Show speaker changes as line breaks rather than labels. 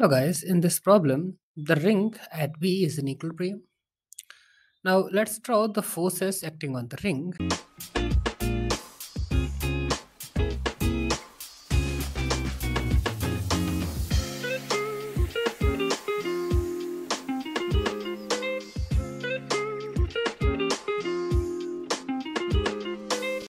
Now, guys, in this problem, the ring at B is in equilibrium. Now, let's draw the forces acting on the ring.